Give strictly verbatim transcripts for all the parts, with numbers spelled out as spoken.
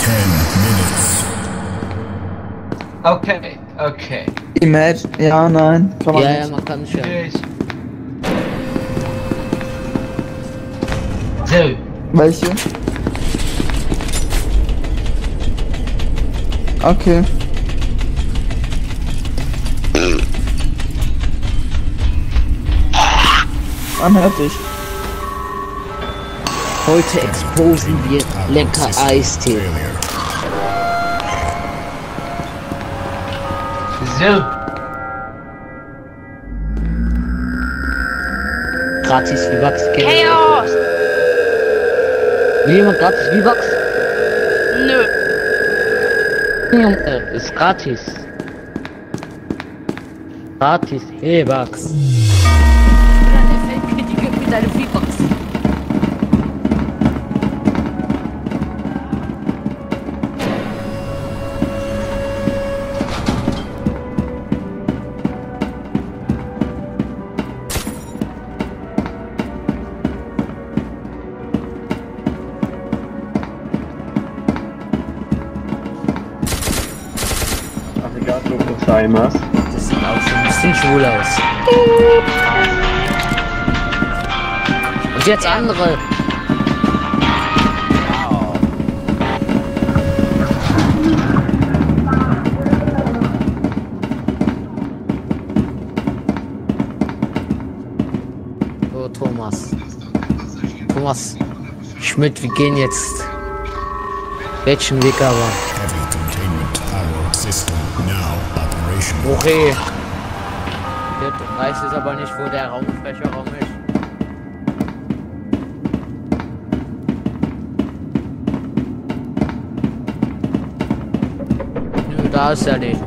Ten minutes. Okay, okay. Imagine, ja, nein, kann man Ja, nicht. ja, man kann schon. Tschüss. So. Welche? Okay. Man hört dich. Heute exposen wir lecker Eistee. So. Gratis V-Bucks. Chaos! Will jemand gratis V-Bucks? Nö. Junge, ist gratis. Gratis V-Bucks. Der Feldkritiker mit deinem V-Box. Arigato gozaimasu. Das sieht auch schon ein bisschen schwul aus. Und jetzt andere. So, Thomas. Thomas Schmidt, wir gehen jetzt. Welchen Weg aber? Heavy containment power system now operational. Okay. Ich weiß jetzt aber nicht, wo der Raumsprecherraum ist. Nö, da ist er nicht.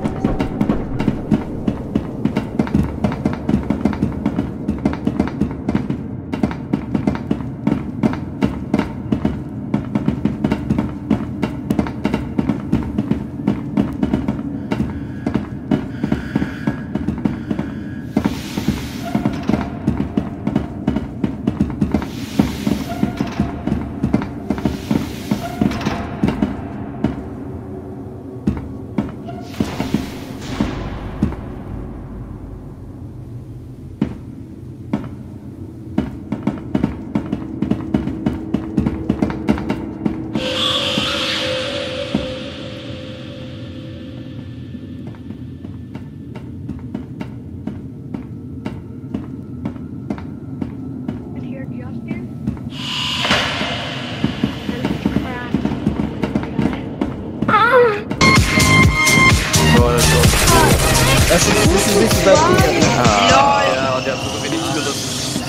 Das ist das ist nicht so das Ding. Ja, und der hat so wenig zugerissen.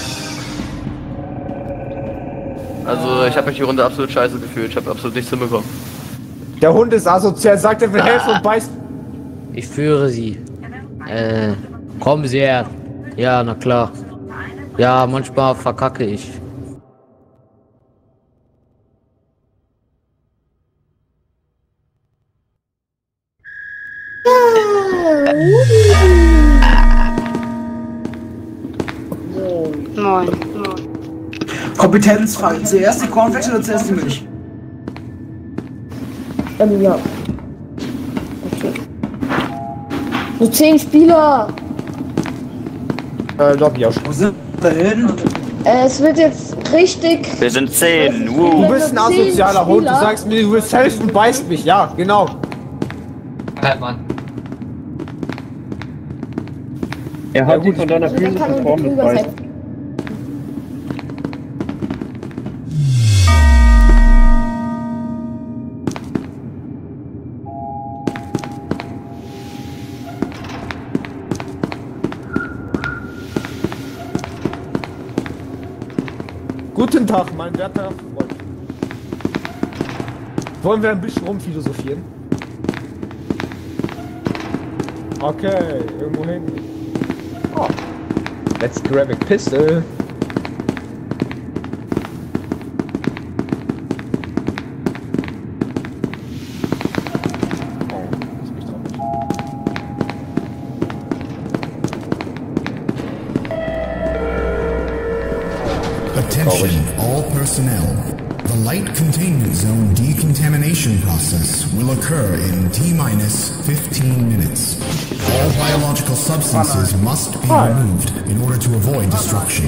Also, ich habe mich die Runde absolut scheiße gefühlt. Ich habe absolut nichts hinbekommen. Der Hund ist asozial, sagt er will helfen und beißt. Ich führe sie. Äh, kommen Sie her. Ja, na klar. Ja, manchmal verkacke ich. Moin. Kompetenzfrage. Zuerst die Cornflakes oder zuerst die Milch? Ähm, ja. Okay. So zehn Spieler. Äh, Lobby auch schon. Wo sind wir hin? Äh, es wird jetzt richtig. Wir sind zehn. Du Wow. bist ein asozialer Hund, du sagst mir, du willst helfen, beißt mich. Ja, genau. Halt, Mann. Er hat die von deiner Also, dann Füße kann man Form Betrüger beißt. sein. Guten Tag, mein werter Freund. Wollen wir ein bisschen rumphilosophieren? Okay, irgendwo hin. Oh. Let's grab a pistol. Oh, das ist mich drauf. Attention, all personnel. The light containment zone decontamination process will occur in T-minus fifteen minutes. All biological substances must be removed in order to avoid destruction.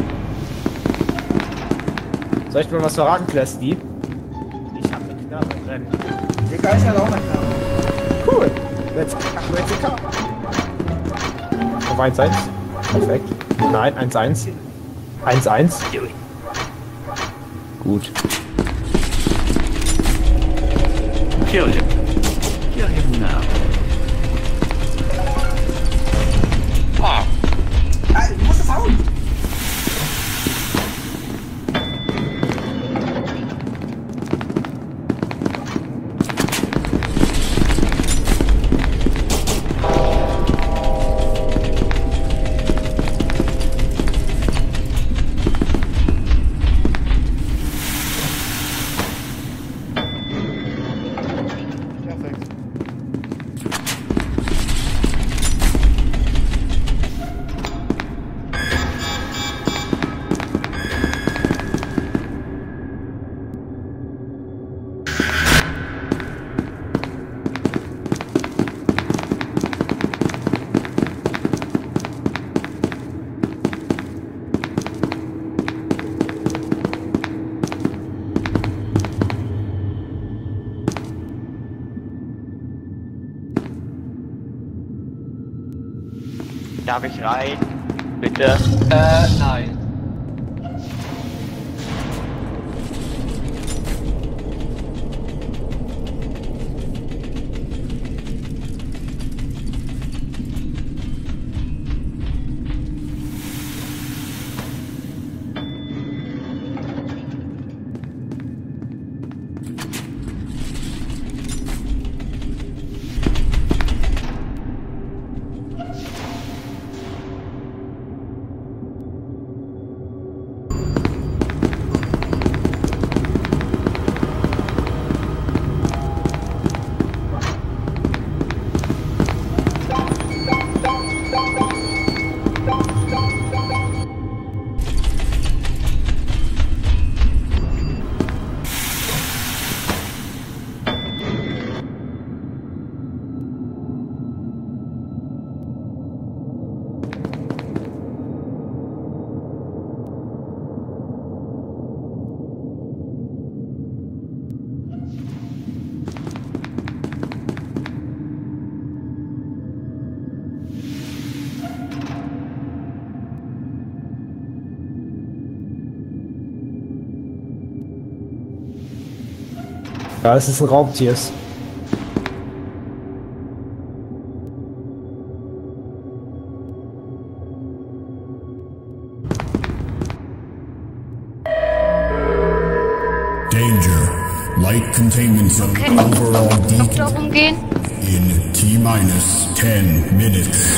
Soll ich mal was verraten, Classy? Ich hab eine Knarre drin. Der Geist hat auch eine Knarre. Cool. Let's, let's go. Auf eins eins. Perfekt. Nein, eins eins. eins eins. Gut. Kill him. Kill him now. Ah, du musst das hauen. Darf ich rein? Bitte? Äh, nein. Ja, es ist ein Raubtier. Danger. Light containment zone Okay. overall Noch decon darum gehen. in T-minus ten minutes.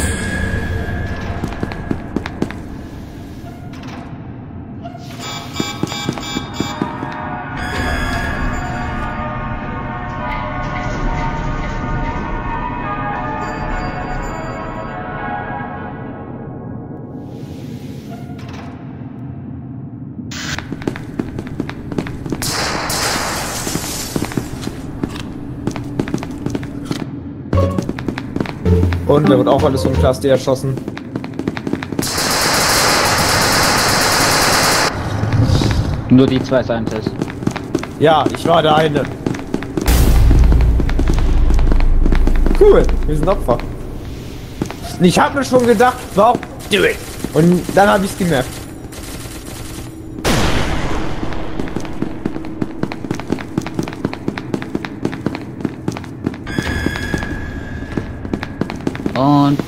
Und da wird auch alles um Class D erschossen. Nur die zwei Scientists. Ja, ich war der eine. Cool, wir sind Opfer. Ich hab mir schon gedacht, warum do it? Und dann habe ich's gemerkt. Und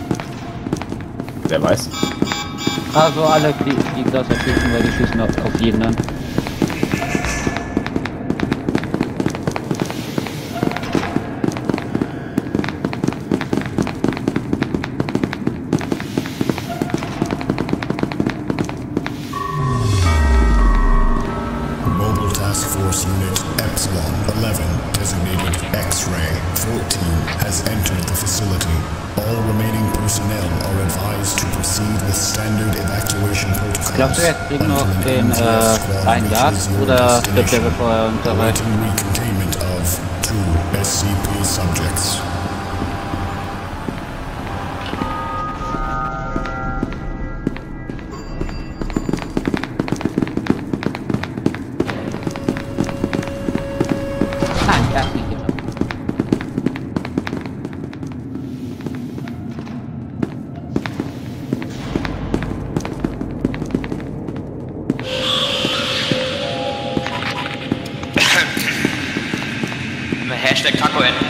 wer weiß. also alle, die, die das erschießen, weil die schießen auf, auf jeden an. Mobile Task Force Unit Epsilon eleven designated X-Ray fourteen has entered the facility. All remaining personnel are advised to proceed with standard evacuation protocols. Glaubst du, er kriegt noch den äh, einen Jagd oder stirbt er, bevor er uns erreicht? Recontainment of two S C P subjects. Nein, er hat nicht getan. Hashtag Taco enden.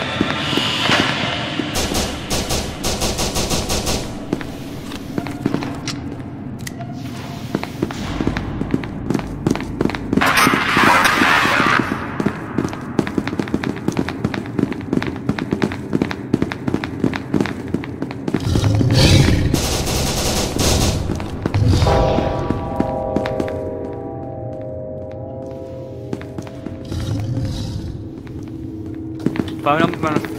Fahren wir noch mit meiner...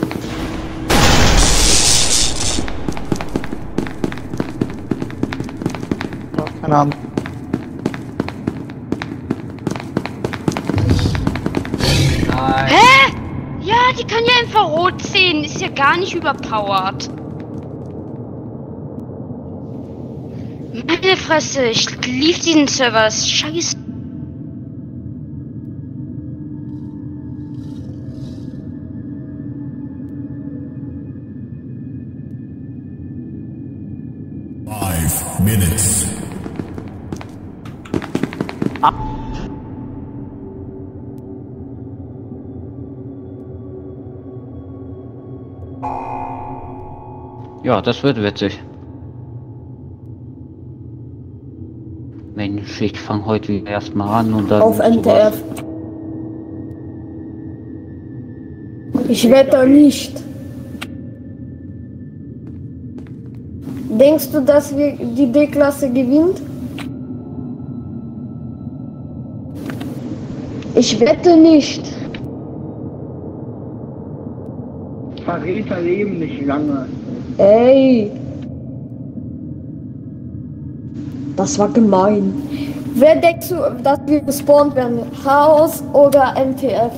Keine Ahnung. Hä? Ja, die kann ja Infrarot sehen. Ist ja gar nicht überpowered. Meine Fresse, ich lief diesen Server. Das ist scheiße. Five minutes. Ja, das wird witzig. Mensch, ich fange heute wieder erstmal an und dann. Auf N T F. Ich wette nicht. Denkst du, dass wir die D-Klasse gewinnt? Ich wette nicht. Verräter leben nicht lange. Ey. Das war gemein. Wer denkst du, dass wir gespawnt werden? Chaos oder N T F?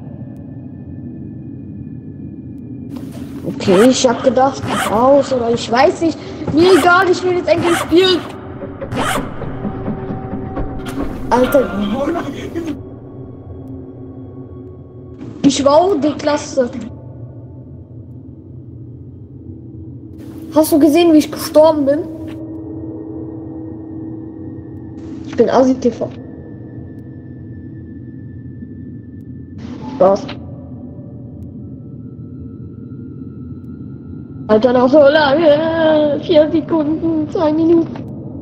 Okay, ich hab gedacht, Chaos oder ich weiß nicht. Mir egal, ich will jetzt endlich spielen. Alter. Ich war auch die Klasse. Hast du gesehen, wie ich gestorben bin? Ich bin Asi T V. Was? Alter, noch so lange. Vier Sekunden, zwei Minuten.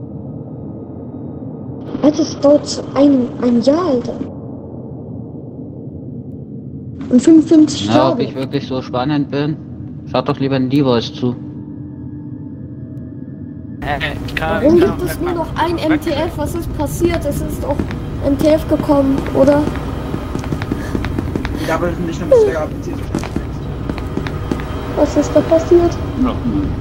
Alter, es dauert ein, ein Jahr, Alter. Und fünfundfünfzig Na, Tage. ob ich wirklich so spannend bin? Schaut doch lieber in die Voice zu. Warum gibt es nur noch ein M T F? Was ist passiert? Es ist auch M T F gekommen, oder? Ja, aber nicht nur bis der A P C. Was ist da passiert? Ja.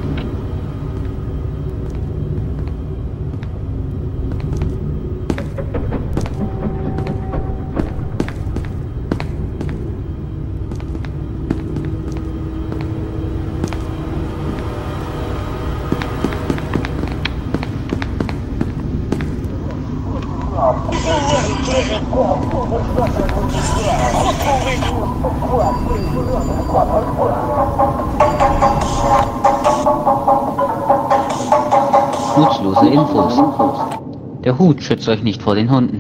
Nutzlose Infos. Der Hut schützt euch nicht vor den Hunden.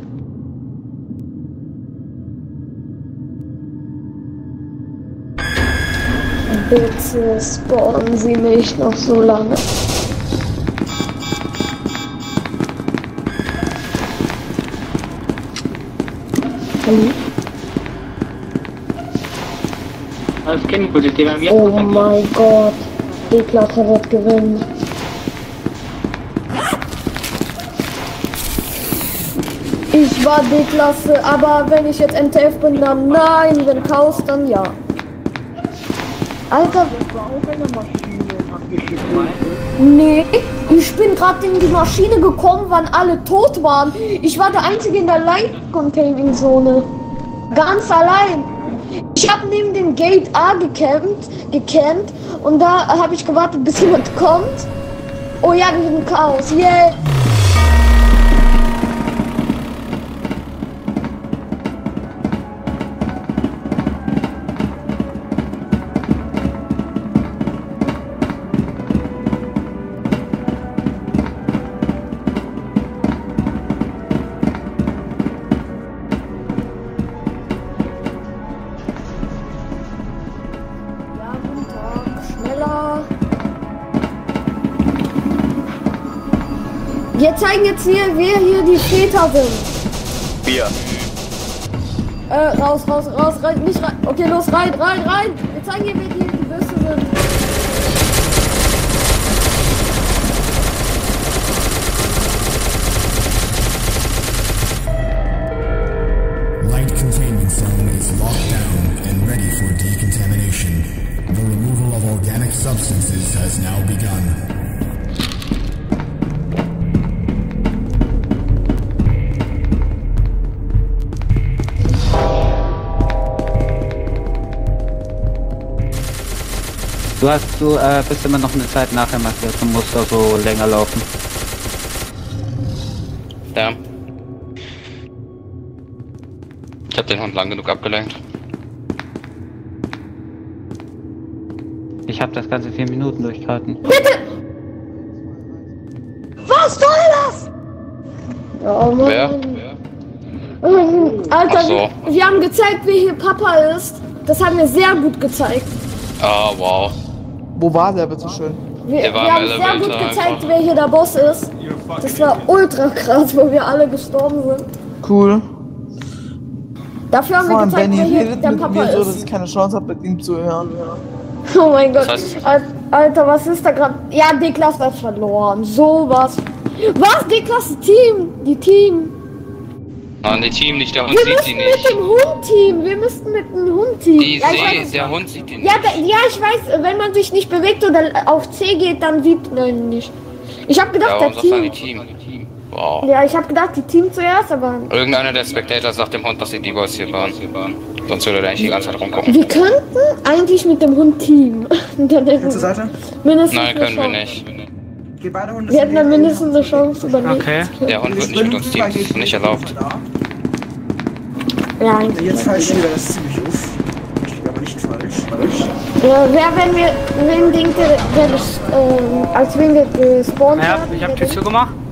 Bitte spawnen Sie mich noch so lange. Hallo? Das kennen wir, die haben Oh mein Gott, die Klasse wird gewinnen. Ich war D-Klasse, aber wenn ich jetzt N T F bin, dann nein, wenn Chaos, dann ja. Alter. Nee, ich bin gerade in die Maschine gekommen, wann alle tot waren. Ich war der Einzige in der Light-Containing-Zone. Ganz allein. Ich habe neben dem Gate A gecampt, gecampt und da habe ich gewartet, bis jemand kommt. Oh ja, wir sind im Chaos. Yeah. Wir zeigen jetzt hier, wer hier die Väter sind. Wir. Äh, raus, raus, raus, rein, nicht rein. Okay, los, rein, rein, rein. Wir zeigen hier, wer hier die Böse sind. Light containment zone is locked down and ready for decontamination. The removal of organic substances has now begun. Du hast, du äh, bist immer noch eine Zeit nachher markiert, du musst also länger laufen. Ja. Ich hab den Hund lang genug abgelenkt. Ich habe das ganze vier Minuten durchgehalten. Bitte! Was soll das? Oh Mann. Wer? Ähm, Alter, Ach so. wir, wir haben gezeigt, wer hier Papa ist. Das haben wir sehr gut gezeigt. Ah, wow. Wo war der, bitteschön? Wir, Der war wir im haben sehr Elevator gut gezeigt, einfach. wer hier der Boss ist. Das war ultra krass, wo wir alle gestorben sind. Cool. Dafür haben Vor wir allem gezeigt, Benny wer hier redet der mit Papa mir so, dass ist. ich keine Chance habe, mit ihm zu hören. Oh mein Gott. Das heißt- Al- Alter, was ist da gerade? Ja, D-Klasse hat verloren. Sowas. Was? D-Klasse Team? Die Team. Nein, die Team nicht, der Hund Wir sieht müssten sie mit nicht. dem Hund-Team. Wir müssten mit dem Hund-Team. Die Ja, ich sehen, weiß- der Hund sieht ihn Ja, nicht. da, ja, ich weiß, wenn man sich nicht bewegt oder auf C geht, dann sieht man ihn nicht. Ich habe gedacht, Ja, warum der sagst du dann Team. die Team? Wow. Ja, ich habe gedacht, die Team zuerst, aber Irgendeiner der Spectators sagt dem Hund, dass die D-Boys hier waren. Sonst würde der eigentlich die ganze Zeit rumgucken. wir könnten eigentlich mit dem Hund Team. Dann hätten Zur Seite? mindestens Nein, eine können wir Chance. nicht. Okay, beide Hunde Wir hätten dann mindestens eine Chance überlegt. Okay. Der Hund wird nicht mit uns teamen, das ist nicht erlaubt. Ja, eigentlich. Jetzt falsch wieder das ziemlich auf. Ich liege aber nicht falsch. falsch. Ja, wer, wenn wir, wen denkt ihr, wer, das, ähm, als wen wir gespawnt Ja, werden? ich hab wer Tür denkt- zugemacht.